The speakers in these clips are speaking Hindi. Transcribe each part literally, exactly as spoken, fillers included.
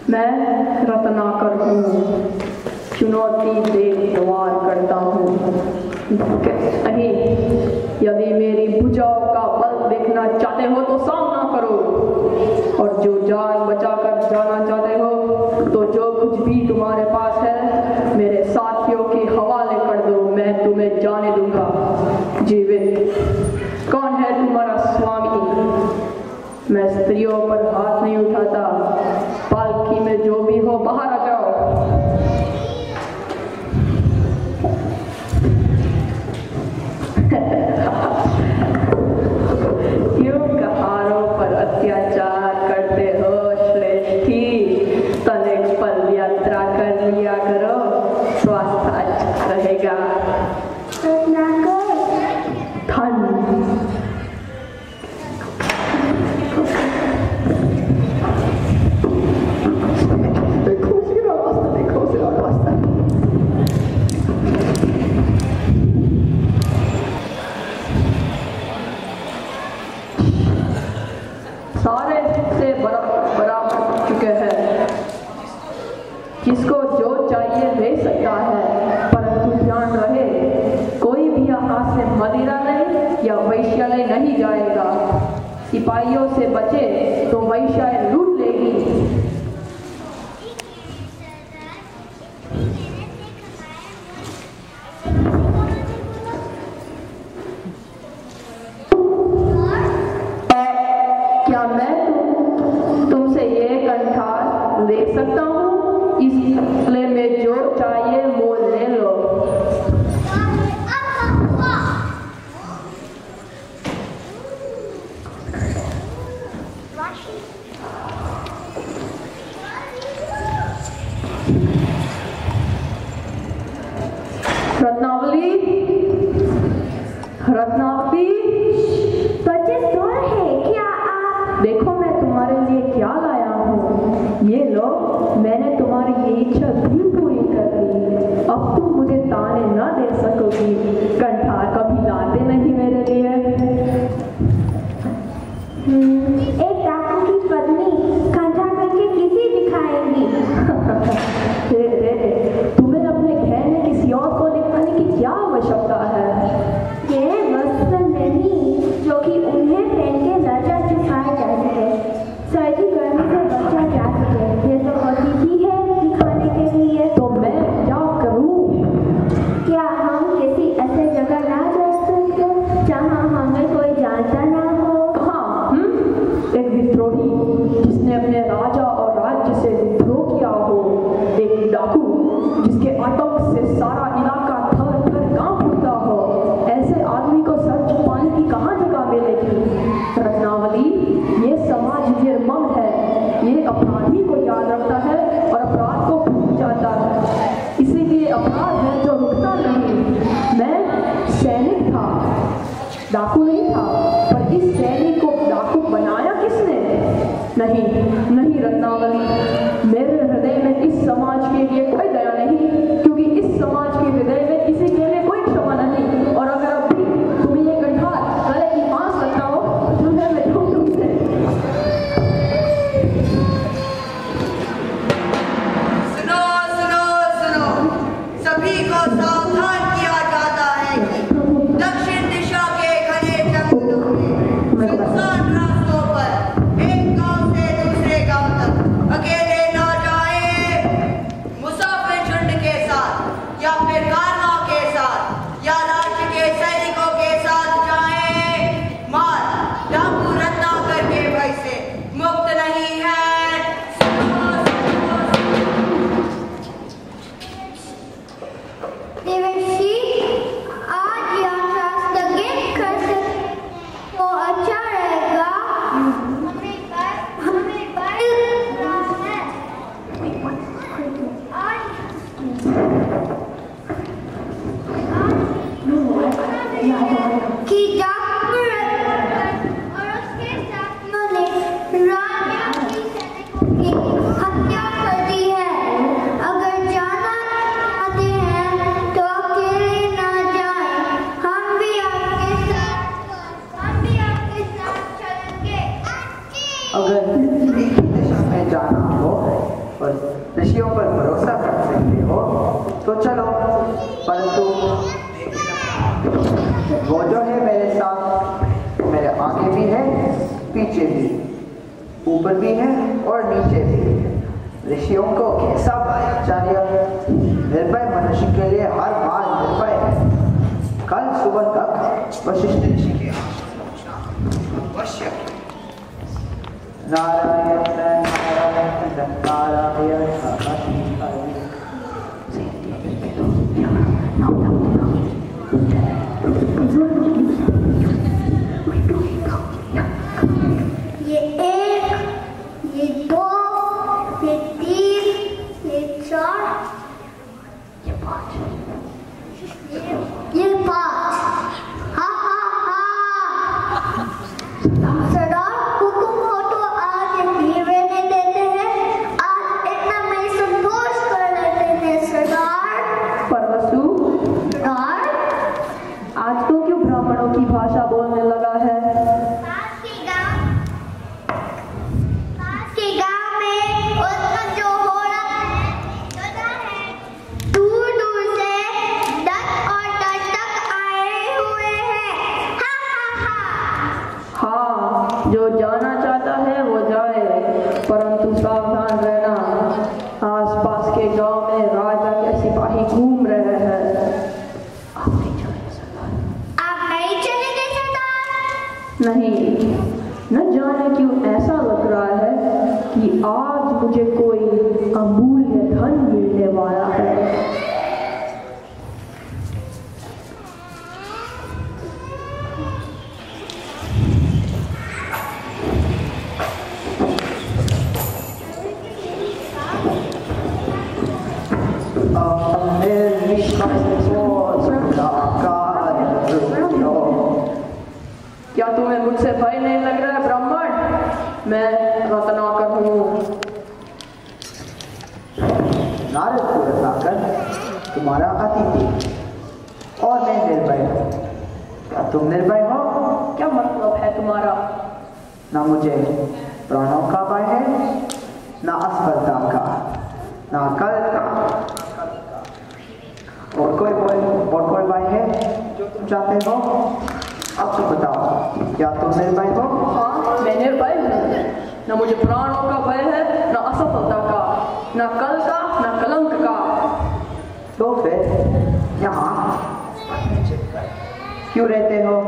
मैं रत्नाकर हूँ, चुनौती दे द्वार करता हूँ। नहीं, यदि मेरी भुजाओं का बल देखना चाहते हो तो सामना करो, और जो जान बचाकर जाना चाहते हो तो जो कुछ भी तुम्हारे पास है मेरे साथियों के हवाले कर दो, मैं तुम्हें जाने दूंगा जीवित। कौन है तुम्हारा स्वामी? मैं स्त्रियों पर हाथ नहीं उठाता, पालकी में जो भी हो बाहर आ जाओ। क्यों कहारों पर अत्याचार करते हो श्रेष्ठी? तनिक पल यात्रा कर लिया करो, स्वास्थ्य अच्छा रहेगा। धन देखो सिरा रास्ता, देखो सिरा रास्ता। सारे से बराबर चुके हैं, जिसको जो चाहिए ले सकता है, परंतु ध्यान रहे कोई भी यहाँ से मदिरा नहीं या वैश्यालय नहीं जाएगा। सिपाहियों से बचे तो वैश्यालय लूट लेगी। क्या मैं तुमसे ये कंठार ले सकता हूँ? इस सिलसिले में जो चाहिए वो ले लो। रत्नावली, रत्नावली, बच्चे सो रहे क्या आप? देखो मैं तुम्हारे लिए क्या लाया हूँ, ये लो। मैंने तुम्हारी ये इच्छा भी पूरी कर दी, अब तुम मुझे ताने न दे सकोगी। कंठार कभी लाते नहीं मेरे लिए। एक डाकू की पत्नी कंठार करके किसी दिखाएंगी। दे दे तुम्हें अपने गहने किसी और को दिखाने की क्या आवश्यकता है? ये वस्त्र नहीं जो कि उन्हें पहन के नजर चुराया जा सके, सर्दी गर्मी से बचा जा सके। ये तो होती ही है दिखाने के लिए। तो मैं क्या करूं? क्या हम किसी ऐसे जगह ना जा सकते जहाँ हमें कोई जानता ना हो? कहाँ? एक विद्रोही जिसने अपने राजा और राज्य से विद्रोह किया हो, एक डाकू जिसके आतंक से सारा इलाका थर थर कांप उठता हो। ऐसे आदमी को सर छुपाने की कहाँ जगह मिलेगी? रत्नावली, ये समाज निर्मम है, ये अपराधी को याद रखता है और अपराध को भूल जाता है। इसीलिए अपराध है जो रुकता नहीं। मैं सैनिक था, डाकू नहीं था, पर इस सैनिक को डाकू बनाया किसने? नहीं नहीं रत्नावली, मेरे हृदय में इस समाज के लिए कोई दया नहीं, क्योंकि इस समाज के हृदय में किसी के लिए कोई क्षमा नहीं। और अगर अब भी तुम्हें ये कंठार गले की फांस लगता हो तो मैं बैठूं तुमसे। सुनो सुनो सुनो, सभी को सावधान किया जाता है कि दक्षिण दिशा के घने जंगलों में सुनसान रास्तों पर एक गांव से दूसरे गांव तक अकेले न जाए। मुसाफिर झुंड के साथ या फिर कारवां के साथ या राज्य के सैनिकों के साथ जाएं। मार डाकू रत्नाकर के भय से मुक्त नहीं है। देवर्षि, आज यात्रा स्थगित कर सकते तो अच्छा रहेगा। हमें पर हमें पर है कि डाकू और उसके साथियों ने राजा की सैनिकों की हत्या कर दी है। अगर जाना चाहते हैं तो अकेले ना जाएं, हम भी आपके साथ हम भी आपके साथ चलेंगे। अगर एक ही दिशा में जाना हो और ऋषियों पर भरोसा कर सकते हो तो चलो, परंतु वो जो है मेरे साथ, मेरे आगे भी है, पीछे भी, ऊपर भी है और नीचे भी। ऋषियों को कैसा आचार्य निर्भय मनुष्य के लिए हर बार निर्भय है। कल सुबह तक वशिष्ठ ऋषि के अवश्य नारायण नारायण नारायण ये एक, ये दो, ये तीन, ये चार, ये पाँच, ये पाँच। हा हा हा। सरदार हुकुम हो तो आज ये रहने देते हैं, आज इतना मैं संतोष कर लेते हैं सरदार। परवसु, सरदार, आज तो क्यों ब्राह्मणों की भाषा बोलने लगा है? पास के गांव, पास के गांव में उत्सव जो हो रहा है, पता है, दूर दूर से दस और दस तक आए हुए हैं। हा हा हा। हाँ, जो जाना चाहता है वो जाए, परंतु सावधान रहना। आसपास के गांव में राजा के सिपाही घूम रहे हैं। आप नहीं चलेंगे सरदार? आप नहीं चलेंगे सरदार? नहीं, न जाने क्यों ऐसा लग रहा है कि आज मुझे कोई अमूल्य धन मिलने वाला है। क्या तुम्हें मुझसे भय नहीं लग रहा है ब्राह्मण? मैं रत्नाकर हूँ। नारद को रत्नाकर तुम्हारा अतिथि और मैं निर्भय हूँ। क्या तुम निर्भय हो? क्या मतलब है तुम्हारा? ना मुझे प्राणों का भय है, ना असफलता का, ना कल का, और कोई कोई और कोई भय है जो तुम चाहते हो? अब तो बताओ, क्या तुम निर्भय हो? हाँ, मैं निर्भय हूँ। न मुझे प्राणों का भय है, न असफलता का, न कल का, न कलंक का। तो फिर यहाँ क्यों रहते हो?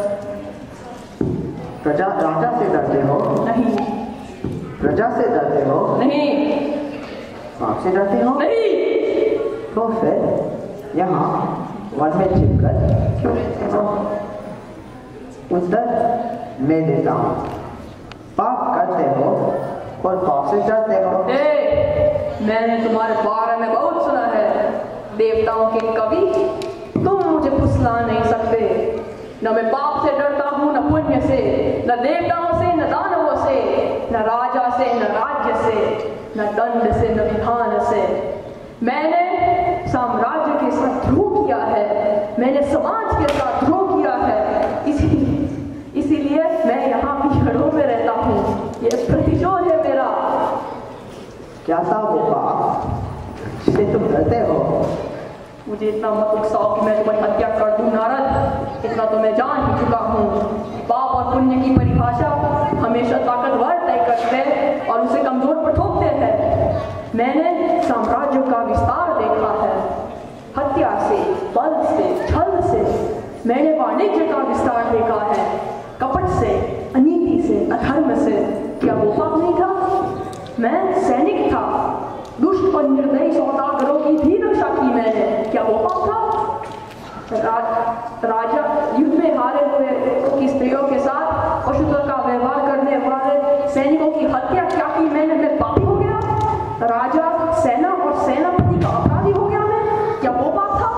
प्रजा राजा से डरते हो? नहीं। प्रजा से डरते हो? नहीं। सांप से डरते हो? नहीं। तो फिर यहाँ वन में छिपकर क्यों रहते हो? उत्तर मैं देता हूँ। पाप करते हो और पाप से डरते हो। ए, मैंने तुम्हारे बारे में बहुत सुना है। देवताओं के कवि, तुम मुझे फुसला नहीं सकते। न मैं पाप से डरता हूँ, न पुण्य से, न देवताओं से, न दानवों से, न राजा से, न राज्य से, न दंड से, न विधान से। मैंने साम्राज्य के साथ द्रोह किया है, मैंने समाज के साथ द्रोह किया है। इसी इसीलिए मैं यहाँ पिछड़ों में रहता हूँ। ये प्रतिशोध है मेरा। क्या था वो पाप जिसे तुम डरते हो? मुझे इतना मत उकसाओ कि मैं तुम्हारी हत्या कर दूं नारद। इतना तो मैं जान ही चुका हूँ। पाप और पुण्य की परिभाषा हमेशा ताकतवर तय करते हैं और उसे कमजोर पर थोपते हैं। मैंने साम्राज्यों का विस्तार देखा है, हत्या से, बल से, छल से। मैंने वाणिज्य का विस्तार देखा है, कपट से, अनीति से, अधर्म से। क्या वो पाप नहीं था? मैं सैनिक था, दुष्ट और निर्दयी सौदागरों की भी रक्षा की मैंने। क्या वो पाप था? राज, राजा युद्ध में हारे हुए की स्त्रियों के साथ पशुत्व का व्यवहार करने वाले सैनिकों की हत्या क्या की मैंने? मैं पापी हो गया? राजा, सेना और सेनापति का अपराधी हो गया मैं? क्या वो पाप था?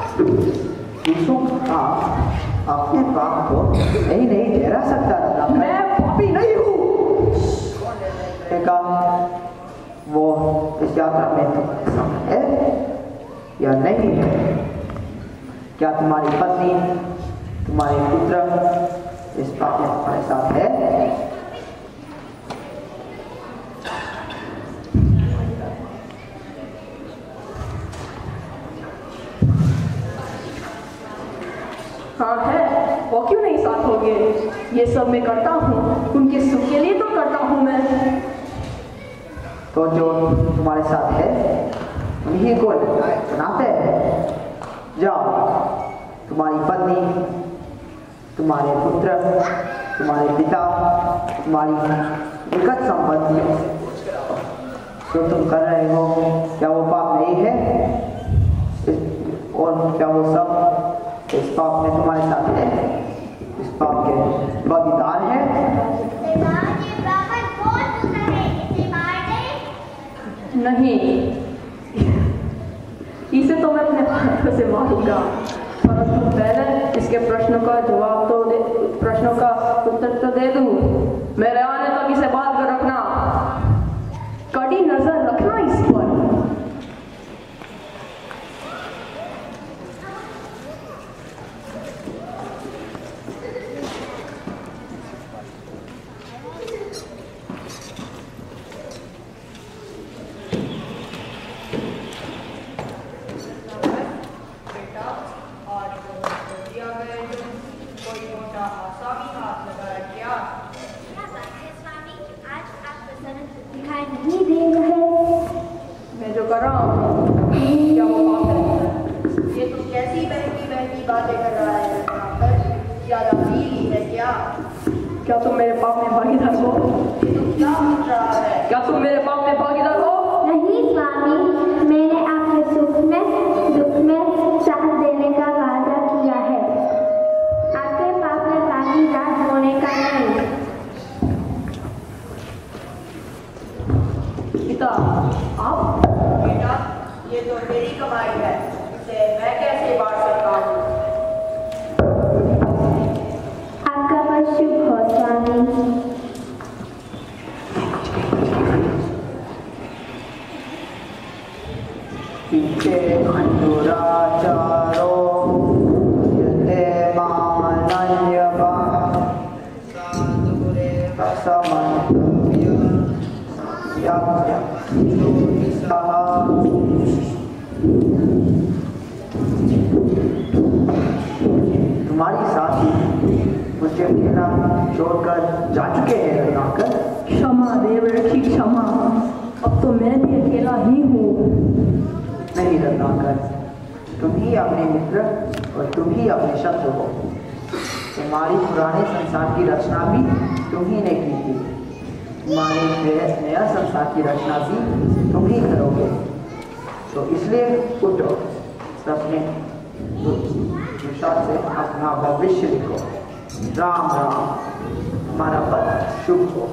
आप अपने पाप को नहीं नहीं ठहरा सकता था। मैं पापी नहीं हूँ। वो इस यात्रा में तुम्हारे साथ है या नहीं है? क्या तुम्हारी पत्नी, तुम्हारे पुत्र इस बात में तुम्हारे साथ है? करोगे? ये सब मैं करता हूँ, उनके सुख के लिए तो करता हूँ मैं। तो जो तुम्हारे साथ है उन्हीं को बनाते हैं। जाओ, तुम्हारी पत्नी, तुम्हारे पुत्र, तुम्हारे पिता, तुम्हारी निकट संबंधी जो तुम कर रहे हो, क्या वो पाप नहीं है? और क्या वो सब इस पाप में तुम्हारे साथ है? इस पाप के भागीदार हैं? नहीं, इसे तो मैं अपने हाथों से मारूंगा, परंतु पहले इसके प्रश्नों का जवाब तो दे, प्रश्नों का उत्तर तो दे दूं। मेरे आने तक इसे बात कर रखना, कड़ी नजर रखना इस पर। मैं जो कर रहा हूँ क्या वो बात है? ये तो कैसी बहकी बहकी बातें कर रहा है? ज्यादा पीली है क्या? क्या तुम मेरे पाप में भागीदार हो? ये तो क्या पूछ रहा है? क्या तुम मेरे पाप में भागीदार हो? नहीं स्वामी, मैंने आपके सुख में दुख में साथ देने का वादा किया है, आपके पाप में भागीदार होने का नहीं। पिता, आप? बेटा, ये तो मेरी कमाई है, इसे मैं कैसे बांट सकता हूँ? आपका पद शुभ हो स्वामी। पीछे खंडुराचारो यते मानन्यवा साधुरे समन्तव्य यज्ञ ज्योतिषः। तुम्हारी साथी मुझे अकेला छोड़कर जा चुके हैं रत्नाकर। क्षमा देवरक्षी क्षमा, अब तो मैं भी अकेला ही हूँ। नहीं रत्नाकर, तुम ही अपने मित्र और तुम ही अपने शत्रु हो। तुम्हारी पुराने संसार की रचना भी तुम ही ने की थी, तुम्हारे नया संसार की रचना भी तुम ही करोगे। तो इसलिए उठो, अपने विशाल से अपना भविष्य लिखो। राम राम, हमारा पद शुभ हो।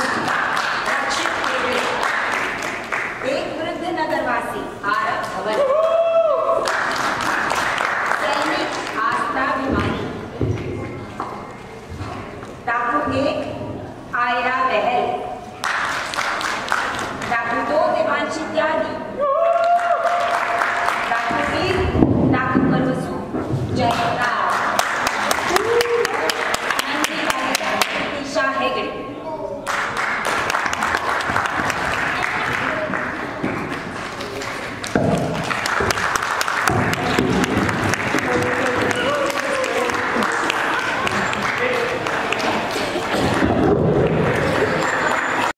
एक वृद्ध नगरवासी आरव भवन